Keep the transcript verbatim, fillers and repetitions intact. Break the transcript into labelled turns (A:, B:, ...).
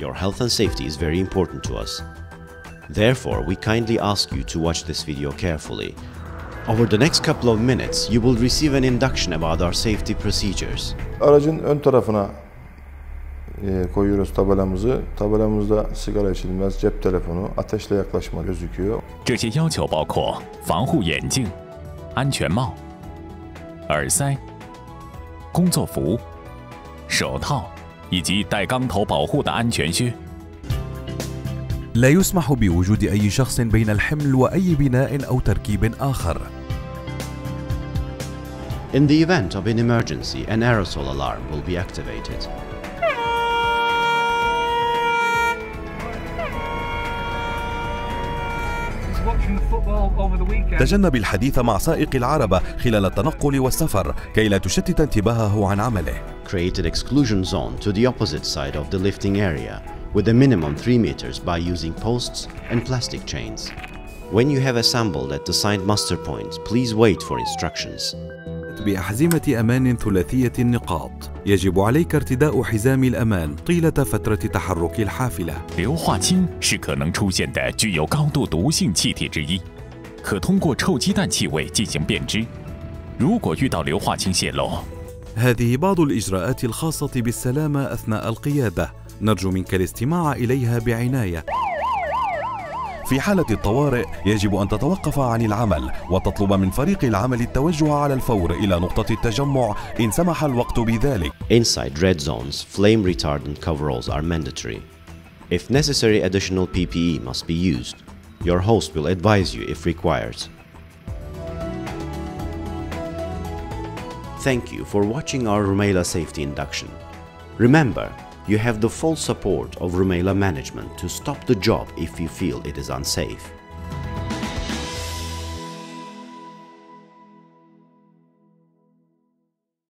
A: Your health and safety is very important to us. Therefore, we kindly ask you to watch this video carefully. Over the next couple of minutes, you will receive an induction about our safety procedures.
B: Aracın ön tarafına e, koyuyoruz tabelamızı. Tabelamızda sigara içilmez, cep telefonu, ateşle yaklaşma gözüküyor.
C: 这些要求包括防护眼镜、安全帽、耳塞、工作服、手套以及带钢头保护的安全靴。
D: لا يسمح بوجود أي شخص بين الحمل وأي بناء أو تركيب آخر.
A: In the event of an emergency, an aerosol alarm will be activated.
D: تجنب الحديث مع سائق العربة خلال التنقل والسفر كي لا تشتت انتباهه عن عمله.
A: Create an exclusion zone to the opposite side of the lifting area with a minimum three meters by using posts and plastic chains. When you have assembled at the signed muster point, please wait for instructions.
D: بأحزمة أمان ثلاثية النقاط. يجب عليك ارتداء حزام الأمان طيلة فترة تحرك الحافلة.
C: 硫化氢是可能出现的具有高度毒性气体之一，可通过臭鸡蛋气味进行辨知。如果遇到硫化氢泄漏，
D: هذه بعض الإجراءات الخاصة بالسلامة أثناء القيادة. نرجو منك الاستماع إليها بعناية. في حالة الطوارئ يجب أن تتوقف عن العمل وتطلب من فريق العمل التوجه على الفور إلى نقطة التجمع إن سمح الوقت بذلك.
A: Inside red zones, flame retardant coveralls are mandatory. If necessary, additional P P E must be used. Your host will advise you if required. Thank you for watching our Rumaila safety induction. Remember, you have the full support of Rumaila management to stop the job if you feel it is unsafe.